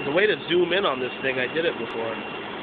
There's a way to zoom in on this thing. I did it before.